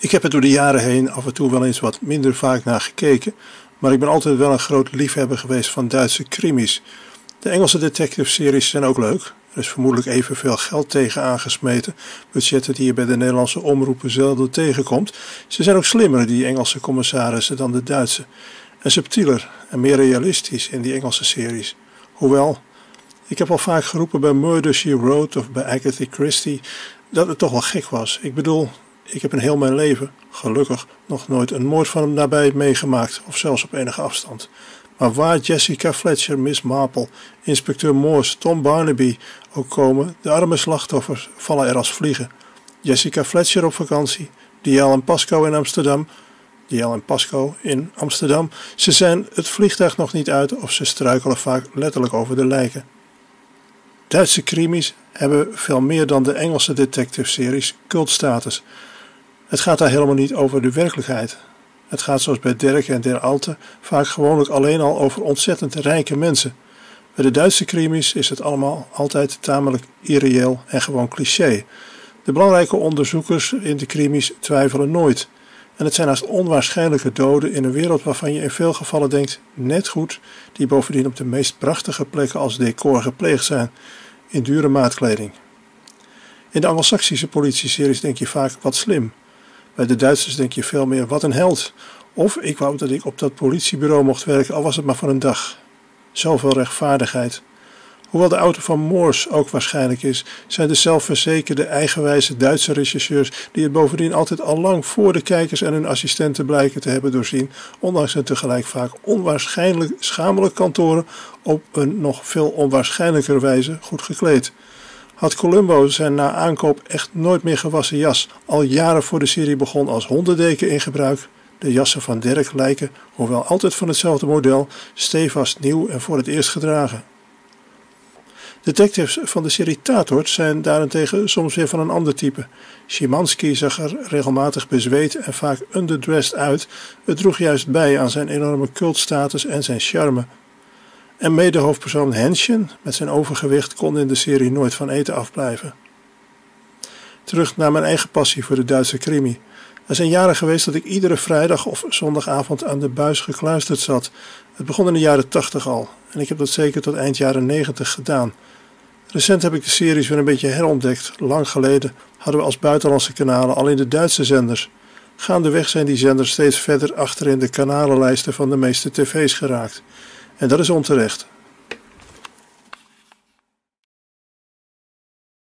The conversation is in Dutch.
Ik heb er door de jaren heen af en toe wel eens wat minder vaak naar gekeken, maar ik ben altijd wel een groot liefhebber geweest van Duitse krimis. De Engelse detective-series zijn ook leuk. Er is vermoedelijk evenveel geld tegen aangesmeten, budgetten die je bij de Nederlandse omroepen zelden tegenkomt. Ze zijn ook slimmer, die Engelse commissarissen, dan de Duitse. En subtieler en meer realistisch in die Engelse series. Hoewel, ik heb al vaak geroepen bij Murder, She Wrote of bij Agatha Christie dat het toch wel gek was. Ik bedoel, ik heb in heel mijn leven, gelukkig, nog nooit een moord van hem nabij meegemaakt, of zelfs op enige afstand. Maar waar Jessica Fletcher, Miss Marple, inspecteur Morse, Tom Barnaby ook komen, de arme slachtoffers vallen er als vliegen. Jessica Fletcher op vakantie, Dial en Pasco in Amsterdam. Ze zijn het vliegtuig nog niet uit of ze struikelen vaak letterlijk over de lijken. Duitse krimis hebben veel meer dan de Engelse detective-series cultstatus. Het gaat daar helemaal niet over de werkelijkheid. Het gaat zoals bij Derk en Der Alte vaak gewoonlijk alleen al over ontzettend rijke mensen. Bij de Duitse krimis is het allemaal altijd tamelijk irreëel en gewoon cliché. De belangrijke onderzoekers in de krimis twijfelen nooit. En het zijn haast onwaarschijnlijke doden in een wereld waarvan je in veel gevallen denkt, net goed, die bovendien op de meest prachtige plekken als decor gepleegd zijn, in dure maatkleding. In de Angelsaksische politieseries denk je vaak, wat slim. Bij de Duitsers denk je veel meer, wat een held. Of, ik wou dat ik op dat politiebureau mocht werken, al was het maar voor een dag. Zoveel rechtvaardigheid. Hoewel de auto van Morse ook waarschijnlijk is, zijn de zelfverzekerde, eigenwijze Duitse rechercheurs die het bovendien altijd al lang voor de kijkers en hun assistenten blijken te hebben doorzien, ondanks hun tegelijk vaak onwaarschijnlijk schamele kantoren, op een nog veel onwaarschijnlijker wijze goed gekleed. Had Columbo zijn na aankoop echt nooit meer gewassen jas al jaren voor de serie begon als hondendeken in gebruik. De jassen van Derk lijken, hoewel altijd van hetzelfde model, stevast nieuw en voor het eerst gedragen. Detectives van de serie Tatort zijn daarentegen soms weer van een ander type. Szymanski zag er regelmatig bezweet en vaak underdressed uit. Het droeg juist bij aan zijn enorme cultstatus en zijn charme. En medehoofdpersoon Henschen met zijn overgewicht kon in de serie nooit van eten afblijven. Terug naar mijn eigen passie voor de Duitse krimi. Er zijn jaren geweest dat ik iedere vrijdag of zondagavond aan de buis gekluisterd zat. Het begon in de jaren 80 al en ik heb dat zeker tot eind jaren 90 gedaan. Recent heb ik de series weer een beetje herontdekt. Lang geleden hadden we als buitenlandse kanalen alleen de Duitse zenders. Gaandeweg zijn die zenders steeds verder achter in de kanalenlijsten van de meeste tv's geraakt. En dat is onterecht.